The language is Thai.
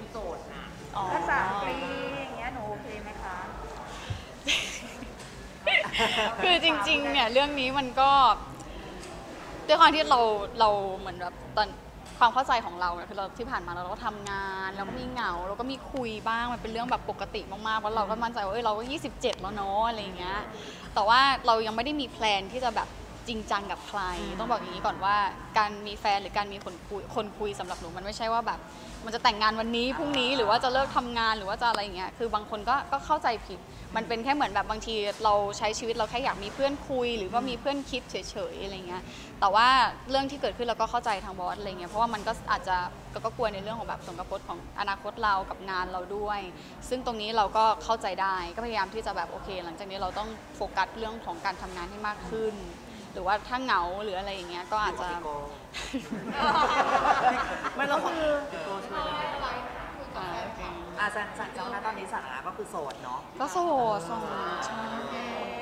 โสดนะถ้า3 ปีอย่างเงี้ยหนูโอเคไหมคะคือจริงๆเนี่ยเรื่องนี้มันก็ด้วยความที่เราเหมือนแบบตอนความเข้าใจของเราคือเราที่ผ่านมาเราก็ทำงานเราก็มีเหงาเราก็มีคุยบ้างมันเป็นเรื่องแบบปกติมากๆเพราะเราก็มั่นใจว่าเราก็27แล้วเนาะอะไรอย่างเงี้ยแต่ว่าเรายังไม่ได้มีแพลนที่จะแบบจริงจังกับใครต้องบอกอย่างนี้ก่อนว่าการมีแฟนหรือการมีคนคุยสำหรับหนูมันไม่ใช่ว่าแบบมันจะแต่งงานวันนี้พรุ่งนี้หรือว่าจะเลิกทำงานหรือว่าจะอะไรอย่างเงี้ยคือบางคนก็เข้าใจผิดมันเป็นแค่เหมือนแบบบางทีเราใช้ชีวิตเราแค่อยากมีเพื่อนคุยหรือว่ามีเพื่อนคิดเฉยๆอะไรเงี้ยแต่ว่าเรื่องที่เกิดขึ้นเราก็เข้าใจทางบอสอะไรเงี้ยเพราะว่ามันก็อาจจะก็กลัวในเรื่องของแบบผลกระทบของอนาคตเรากับงานเราด้วยซึ่งตรงนี้เราก็เข้าใจได้ก็พยายามที่จะแบบโอเคหลังจากนี้เราต้องโฟกัสเรื่องของการทำงานให้มากขึ้นหรือว่าถ้าเหงาหรืออะไรอย่างเงี้ยก็อาจจะไม่เราคือโกช่วยสั่งนะตอนนี้สถานะก็คือโสดเนาะก็โสดใช่